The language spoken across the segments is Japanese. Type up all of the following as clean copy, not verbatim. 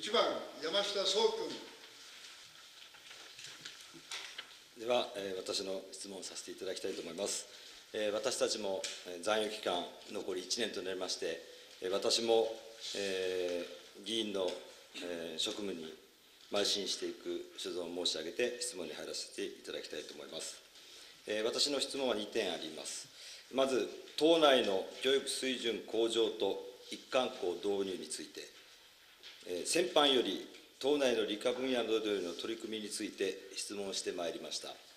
1番、山下壮君。 では、私の質問をさせていただきたいと思います。私たちも残余期間残り1年となりまして、私も、議員の、職務に邁進していく所存を申し上げて質問に入らせていただきたいと思います。私の質問は2点あります。まず、党内の教育水準向上と一貫校導入について、先般より党内の理科分野などでの取り組みについて質問してまいりました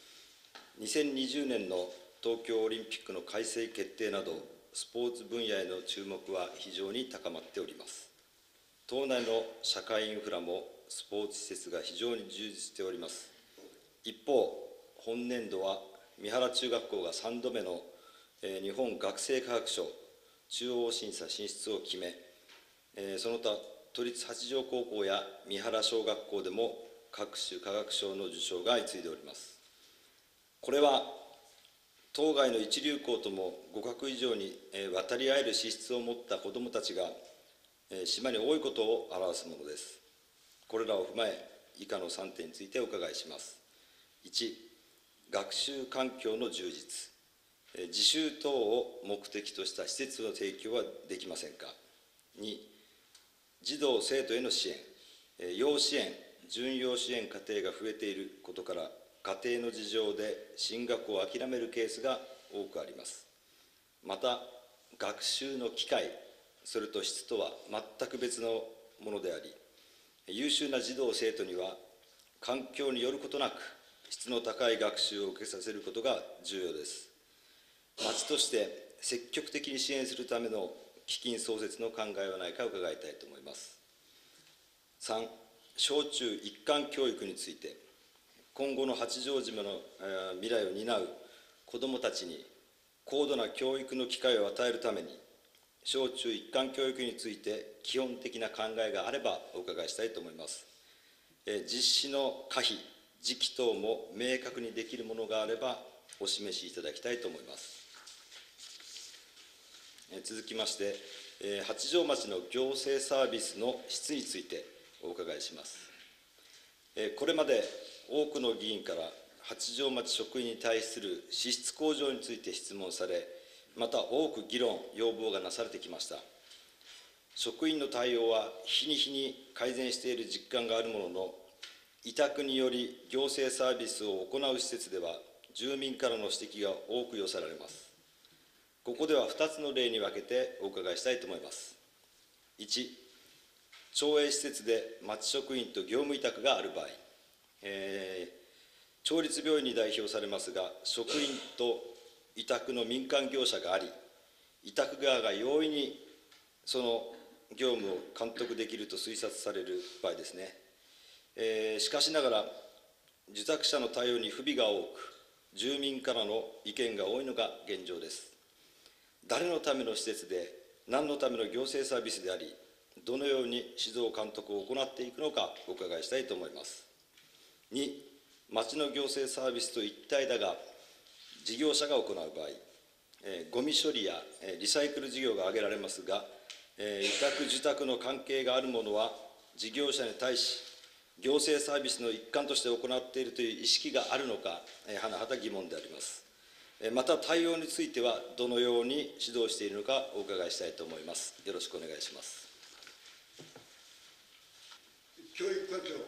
。2020年の東京オリンピックの改正決定など、スポーツ分野への注目は非常に高まっております。党内の社会インフラもスポーツ施設が非常に充実しております。一方、本年度は三原中学校が3度目の日本学生科学賞中央審査進出を決め、その他、都立八条高校や三原小学校でも各種科学賞の受賞が相次いでおります。これは当該の一流校とも互角以上に渡り合える資質を持った子どもたちが島に多いことを表すものです。これらを踏まえ、以下の3点についてお伺いします。1、学習環境の充実。自習等を目的とした施設の提供はできませんか。2、児童・生徒への支援。要支援、準要支援家庭が増えていることから、家庭の事情で進学を諦めるケースが多くあります。また、学習の機会、それと質とは全く別のものであり、優秀な児童・生徒には、環境によることなく、質の高い学習を受けさせることが重要です。町として積極的に支援するための基金創設の考えはないか伺いたいと思います。3、小中一貫教育について、今後の八丈島の未来を担う子どもたちに高度な教育の機会を与えるために、小中一貫教育について基本的な考えがあればお伺いしたいと思います。実施の可否、時期等も明確にできるものがあればお示しいただきたいと思います。続きまして、八丈町の行政サービスの質についてお伺いします。これまで多くの議員から八丈町職員に対する資質向上について質問され、また多く議論、要望がなされてきました。職員の対応は日に日に改善している実感があるものの、委託により行政サービスを行う施設では、住民からの指摘が多く寄せられます。ここでは2つの例に分けてお伺いしたいと思います。1、町営施設で町職員と業務委託がある場合、町立病院に代表されますが、職員と委託の民間業者があり、委託側が容易にその業務を監督できると推察される場合ですね。しかしながら、受託者の対応に不備が多く、住民からの意見が多いのが現状です。誰のための施設で、何のための行政サービスであり、どのように指導監督を行っていくのかお伺いしたいと思います。2、町の行政サービスと一体だが、事業者が行う場合、ゴミ処理やリサイクル事業が挙げられますが、委託・受託の関係があるものは、事業者に対し、行政サービスの一環として行っているという意識があるのか、甚だ疑問であります。また、対応については、どのように指導しているのかお伺いしたいと思います。よろしくお願いします。 教育課長。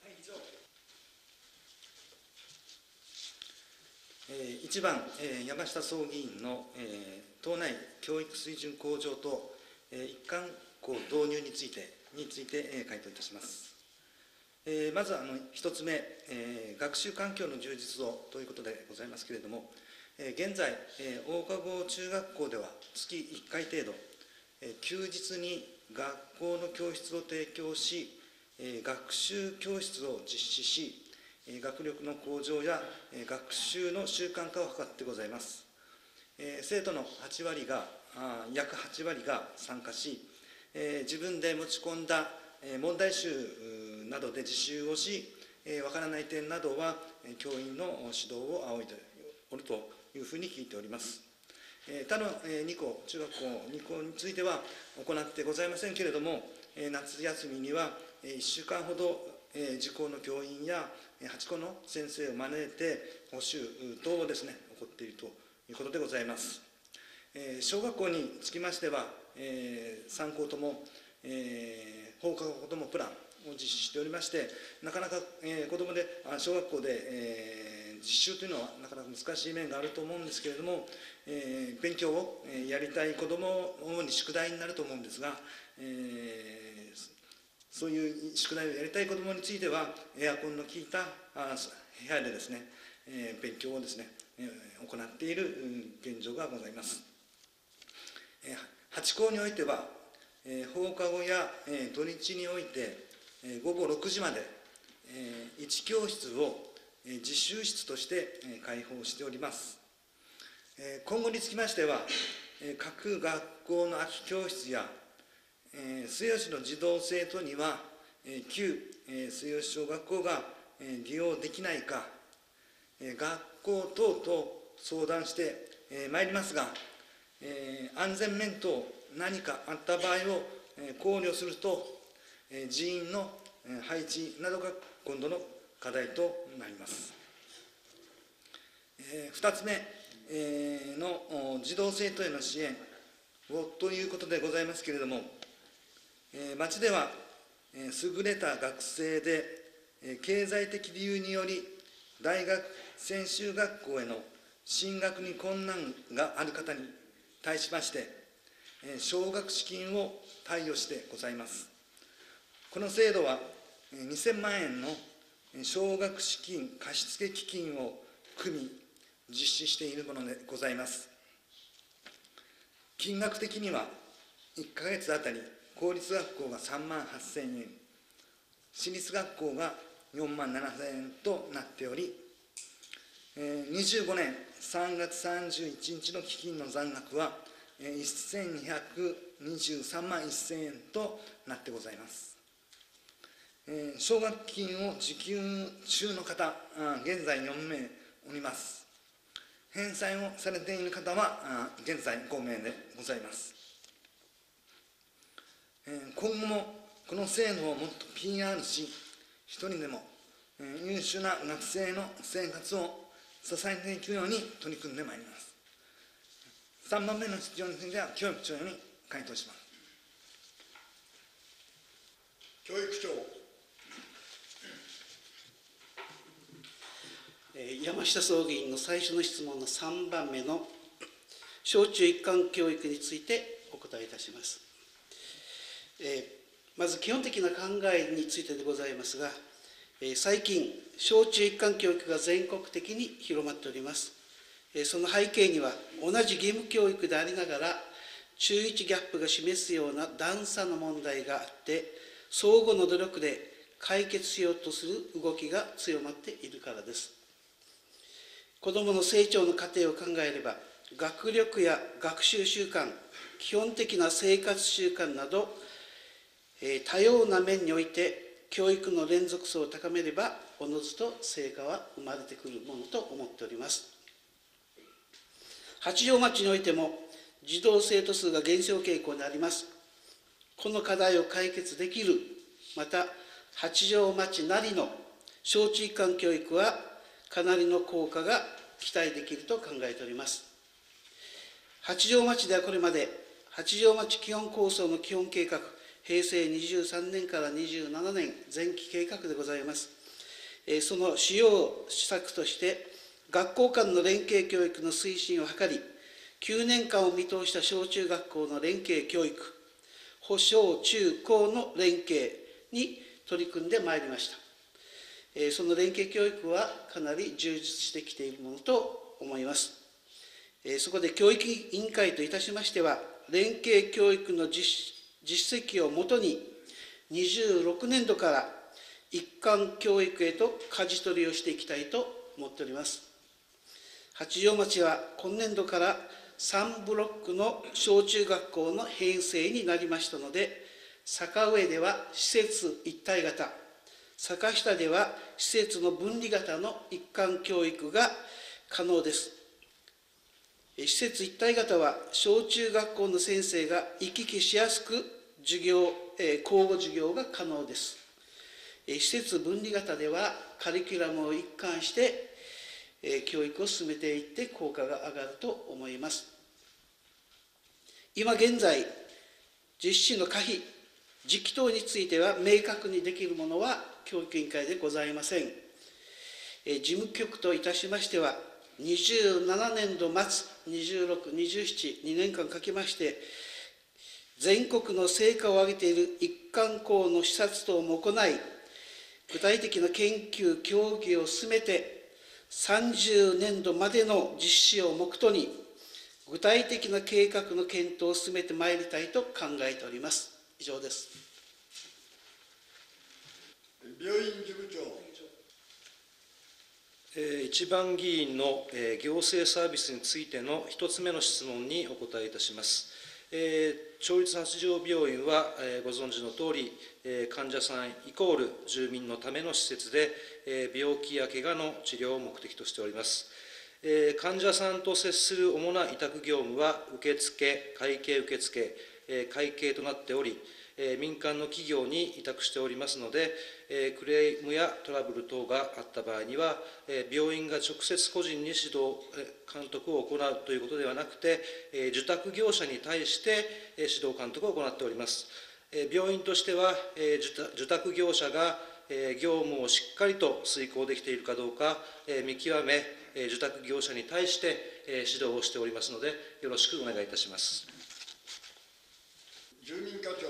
1番、山下総議員の党内教育水準向上と一貫校導入について回答いたします。まず1つ目、学習環境の充実をということでございますけれども、現在、大賀中学校では月1回程度、休日に学校の教室を提供し、学習教室を実施し、学力の向上や学習の習慣化を図ってございます。生徒の約8割が参加し、自分で持ち込んだ問題集などで自習をし、わからない点などは教員の指導を仰いでおるというふうに聞いております。他の2校、中学校2校については行ってございませんけれども、夏休みには 1週間ほど自校の教員や8校の先生を招いて補習等をですね、行っているということでございます。小学校につきましては、3校とも放課後子どもプランを実施しておりまして、なかなか小学校で実習というのはなかなか難しい面があると思うんですけれども、勉強をやりたい子ども主に宿題になると思うんですが、そういう宿題をやりたい子どもについてはエアコンの効いた部屋でですね、勉強をですね、行っている現状がございます。8校においては放課後や土日において午後6時まで1教室を自習室として開放しております。今後につきましては各学校の空き教室や末吉の児童生徒には旧末吉小学校が利用できないか学校等と相談してまいりますが、安全面等何かあった場合を考慮すると人員の配置などが今度の課題となります。2つ目の児童生徒への支援をということでございますけれども、町では優れた学生で経済的理由により大学専修学校への進学に困難がある方に対しまして奨学資金を貸与してございます。この制度は2000万円の奨学資金貸付基金を組み実施しているものでございます。金額的には1ヶ月あたり公立学校が3万8000円、私立学校が4万7000円となっており、25年3月31日の基金の残額は1223万1000円となってございます。奨学金を受給中の方、現在4名おります。返済をされている方は現在5名でございます。今後もこの制度をもっと PR し、一人でも優秀な学生の生活を支えていくように取り組んでまいります。3番目の質問については教育長より回答します。 教育長。 山下総議員の最初の質問の3番目の小中一貫教育についてお答えいたします。まず基本的な考えについてでございますが、最近小中一貫教育が全国的に広まっております。その背景には同じ義務教育でありながら中1ギャップが示すような段差の問題があって相互の努力で解決しようとする動きが強まっているからです。子どもの成長の過程を考えれば学力や学習習慣、基本的な生活習慣など多様な面において教育の連続性を高めればおのずと成果は生まれてくるものと思っております。八丈町においても児童生徒数が減少傾向にあります。この課題を解決できる、また八丈町なりの小中一貫教育はかなりの効果が期待できると考えております。八丈町ではこれまで八丈町基本構想の基本計画、平成23年から27年前期計画でございます。その主要施策として学校間の連携教育の推進を図り、9年間を見通した小中学校の連携教育、小中高の連携に取り組んでまいりました。その連携教育はかなり充実してきているものと思います。そこで教育委員会といたしましては、連携教育の実績をもとに、26年度から一貫教育へと舵取りをしていきたいと思っております。八丈町は今年度から3ブロックの小中学校の編成になりましたので、坂上では施設一体型、坂下では施設の分離型の一貫教育が可能です。施設一体型は小中学校の先生が行き来しやすく交互授業が可能です。 施設分離型ではカリキュラムを一貫して教育を進めていって効果が上がると思います。今現在、実施の可否、時期等については明確にできるものは教育委員会でございません。事務局といたしましては、27年度末、26、27、2年間かけまして、全国の成果を上げている一貫校の視察等も行い、具体的な研究、協議を進めて、30年度までの実施を目途に、具体的な計画の検討を進めてまいりたいと考えております。以上です。 病院事務長。 一番議員の行政サービスについての1つ目の質問にお答えいたします。町立八条病院はご存知のとおり、患者さんイコール住民のための施設で、病気や怪我の治療を目的としております。患者さんと接する主な委託業務は、受付、会計受付、会計となっており、民間の企業に委託しておりますので、クレームやトラブル等があった場合には、病院が直接個人に指導、監督を行うということではなくて、受託業者に対して指導監督を行っております。病院としては、受託業者が業務をしっかりと遂行できているかどうか見極め、受託業者に対して指導をしておりますので、よろしくお願いいたします。 住民課長。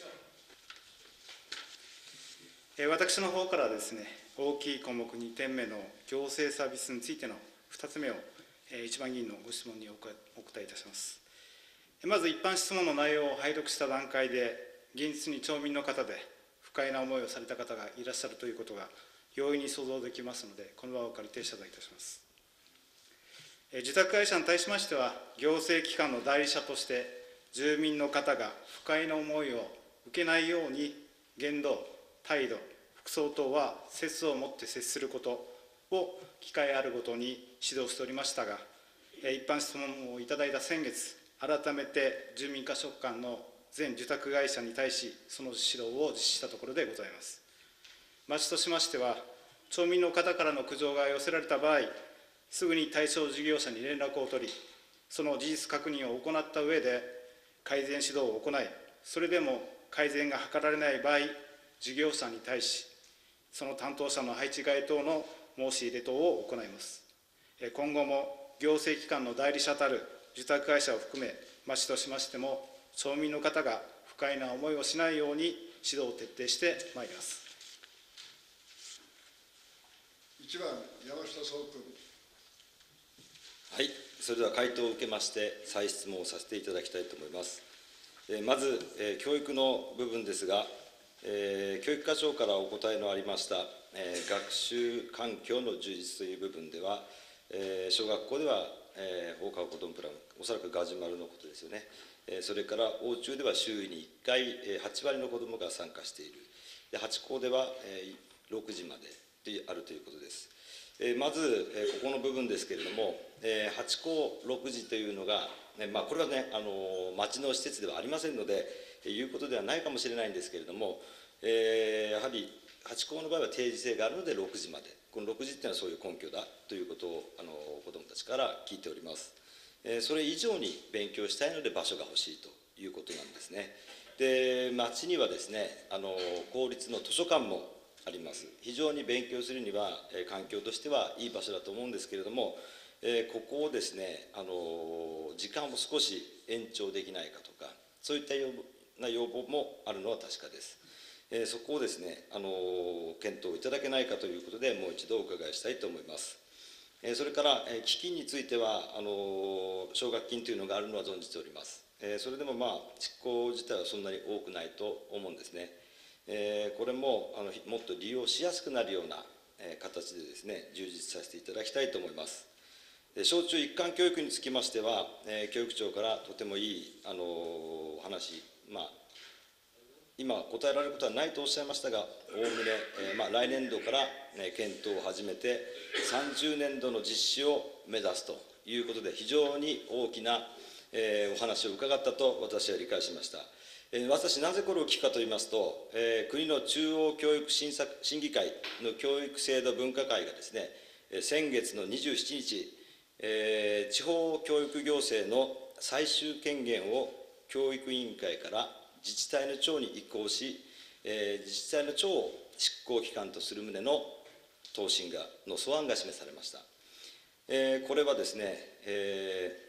私の方からですね、大きい項目2点目の行政サービスについての2つ目を、一番議員のご質問にお答えいたします。まず一般質問の内容を拝読した段階で、現実に町民の方で不快な思いをされた方がいらっしゃるということが容易に想像できますので、この場を借りて謝罪いたします。受託会社に対しましては、行政機関の代理者として、住民の方が不快な思いを受けないように、言動、態度、服装等は節を持って接することを機会あるごとに指導しておりましたが、一般質問をいただいた先月、改めて住民課所管の全受託会社に対し、その指導を実施したところでございます。町としましては、町民の方からの苦情が寄せられた場合、すぐに対象事業者に連絡を取り、その事実確認を行った上で、改善指導を行い、それでも改善が図られない場合、事業者に対し、その担当者の配置換え等の申し入れ等を行います。今後も行政機関の代理者たる受託会社を含め、町としましても、町民の方が不快な思いをしないように指導を徹底してまいります。 1番、山下壮君。 はい、それでは回答を受けまして、再質問をさせていただきたいと思います。まず、教育の部分ですが、教育課長からお答えのありました、学習環境の充実という部分では、小学校では、放課後子どもプラン、おそらくガジュマルのことですよね。それから欧中では週に1回、8割の子どもが参加している。で8校では、6時までであるということです。まず、ここの部分ですけれども、8校6時というのが、これはね、町の施設ではありませんので、いうことではないかもしれないんですけれども、やはり8校の場合は定時制があるので6時まで、この6時っていうのはそういう根拠だということを子どもたちから聞いております。それ以上に勉強したいので場所が欲しいということなんですね。で、町にはですね、公立の図書館もあります。非常に勉強するには、環境としてはいい場所だと思うんですけれども、ここをですね、時間を少し延長できないかとか、そういった要望もあるのは確かです。そこをですね、検討いただけないかということで、もう一度お伺いしたいと思います。それから、基金については奨学金というのがあるのは存じております。それでも執行自体はそんなに多くないと思うんですね。これももっと利用しやすくなるような形でですね、充実させていただきたいと思います。小中一貫教育につきましては、教育長からとてもいいお話、今答えられることはないとおっしゃいましたが、おおむね、来年度から検討を始めて、30年度の実施を目指すということで、非常に大きなお話を伺ったと私は理解しました。 私、なぜこれを聞くかと言いますと、国の中央教育審議会の教育制度分科会がですね、先月の27日、地方教育行政の最終権限を教育委員会から自治体の長に移行し、自治体の長を執行機関とする旨の答申の素案が示されました。これはですね、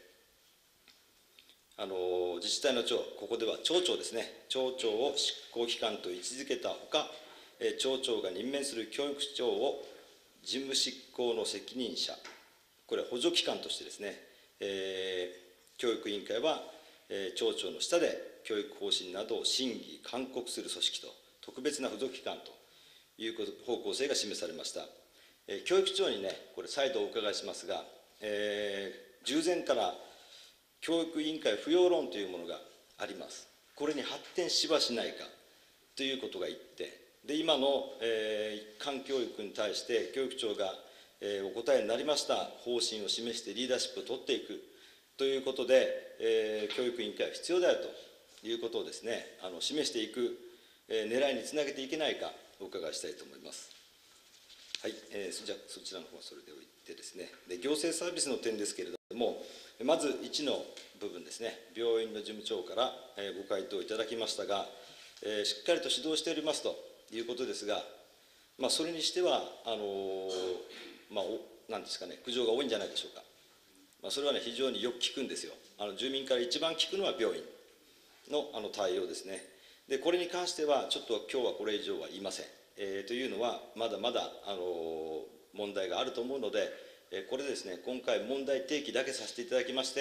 自治体の長、ここでは町長ですね、町長を執行機関と位置づけたほか、町長が任命する教育長を事務執行の責任者、これは補助機関としてですね、教育委員会は、町長の下で教育方針などを審議、勧告する組織と、特別な補助機関という方向性が示されました。教育長にね、これ再度お伺いしますが、従前から教育委員会不要論というものがあります。これに発展しはしないかということが一点。で、今の、一貫教育に対して教育長が、お答えになりました方針を示してリーダーシップを取っていくということで、教育委員会は必要であるということをですね、示していく、狙いにつなげていけないかお伺いしたいと思います。はい、じゃあそちらの方はそれでおいてですね、で行政サービスの点ですけれども、まず1の部分ですね、病院の事務長から、ご回答いただきましたが、しっかりと指導しておりますということですが、それにしてはなんですかね、苦情が多いんじゃないでしょうか。それはね、非常によく聞くんですよ。住民から一番聞くのは病院の対応ですね。で、これに関しては、ちょっと今日はこれ以上は言いません。というのは、まだまだ問題があると思うので、これですね、今回問題提起だけさせていただきまして、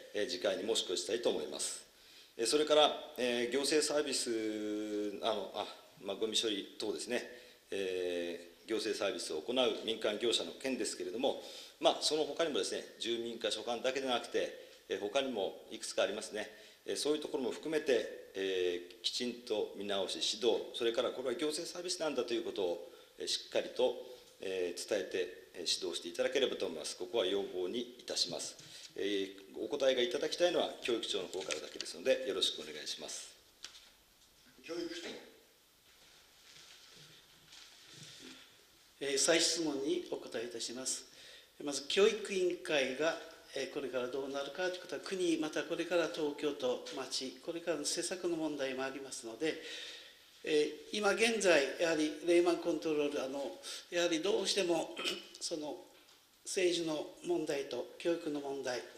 次回にもし越したいと思います。それから、行政サービス、ゴミ処理等ですね、行政サービスを行う民間業者の件ですけれども、その他にもですね、住民課所管だけでなくて、他にもいくつかありますね。そういうところも含めて、きちんと見直し、指導、それからこれは行政サービスなんだということをしっかりと伝えて指導していただければと思います。ここは要望にいたします。お答えがいただきたいのは教育長の方からだけですので、よろしくお願いします。 教育長。 再質問にお答えいたします。まず、教育委員会がこれからどうなるかということは、国、またこれから東京都、町、これからの施策の問題もありますので、今現在、やはりレーマンコントロール、やはりどうしてもその政治の問題と教育の問題、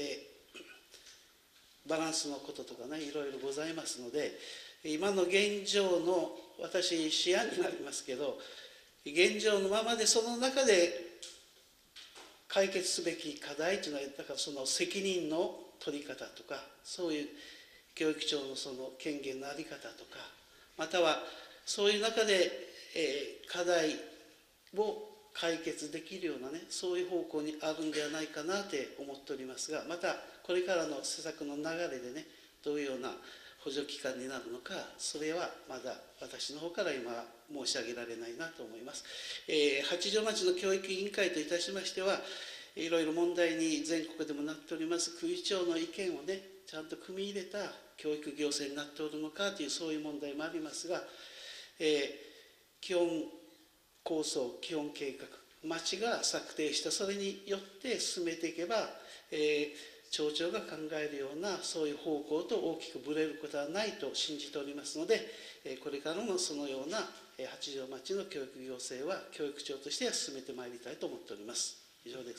バランスのこととかね、いろいろございますので、今の現状の私、試案になりますけど、現状のままでその中で解決すべき課題というのは、だからその責任の取り方とか、そういう教育長のその権限の在り方とか、またはそういう中で、課題を解決できるようなね、そういう方向にあるんではないかなと思っておりますが、またこれからの施策の流れでね、どういうような補助機関になるのか、それはまだ私の方から今は申し上げられないなと思います。八丈町の教育委員会といたしましては、いろいろ問題に全国でもなっております区議長の意見をね、ちゃんと組み入れた教育行政になっておるのかという、そういう問題もありますが、基本構想、基本計画、町が策定したそれによって進めていけば、町長が考えるようなそういう方向と大きくぶれることはないと信じておりますので、これからもそのような八丈町の教育行政は教育長としては進めてまいりたいと思っております。以上です。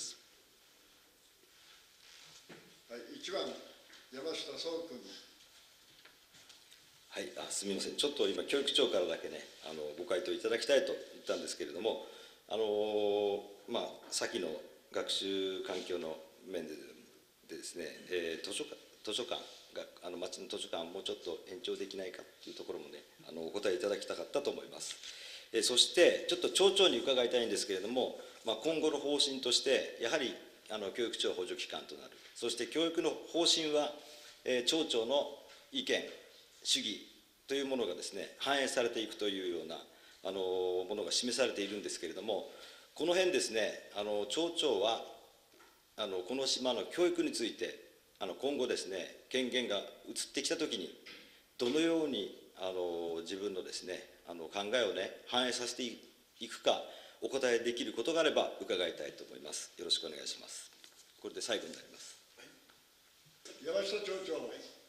はい、1番山下壮君。 はい、すみません、ちょっと今、教育長からだけね、ご回答いただきたいと言ったんですけれども、先の学習環境の面でですね、図書館が、町の図書館をもうちょっと延長できないかというところもね、お答えいただきたかったと思います。そして、ちょっと町長に伺いたいんですけれども、今後の方針として、やはり教育長補助機関となる、そして教育の方針は、町長の意見、主義というものがですね、反映されていくというようなものが示されているんですけれども、この辺ですね、町長はこの島の教育について今後ですね、権限が移ってきたときにどのように自分のですね考えをね反映させていくかお答えできることがあれば伺いたいと思います。よろしくお願いします。これで最後になります。 山下町長。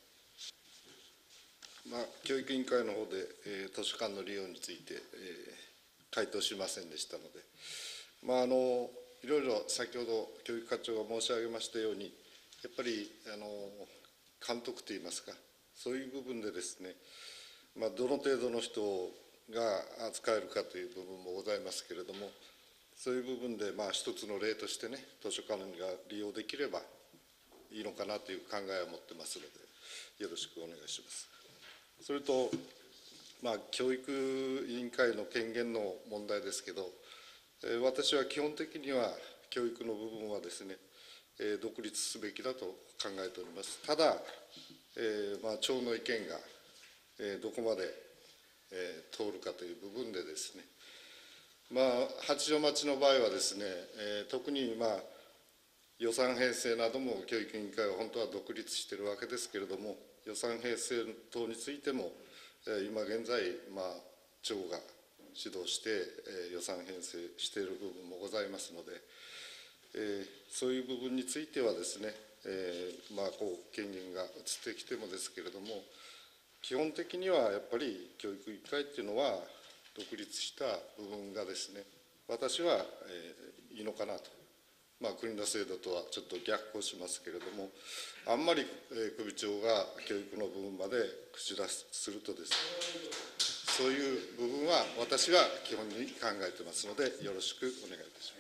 教育委員会の方で、図書館の利用について、回答しませんでしたので、いろいろ先ほど教育課長が申し上げましたように、やっぱり監督といいますか、そういう部分でですね、どの程度の人が扱えるかという部分もございますけれども、そういう部分で一つの例としてね、図書館が利用できればいいのかなという考えを持ってますので、よろしくお願いします。それと、教育委員会の権限の問題ですけど、私は基本的には教育の部分はですね、独立すべきだと考えております。ただ、町の意見がどこまで通るかという部分でですね、八丈町の場合はですね、特に予算編成なども教育委員会は本当は独立しているわけですけれども、予算編成等についても今現在町が指導して予算編成している部分もございますので、そういう部分についてはですね、権限が移ってきてもですけれども、基本的にはやっぱり教育委員会っていうのは独立した部分がですね、私はいいのかなと。国の制度とはちょっと逆行しますけれども、あんまり首長が教育の部分まで口出しするとですね、そういう部分は私が基本に考えてますので、よろしくお願いいたします。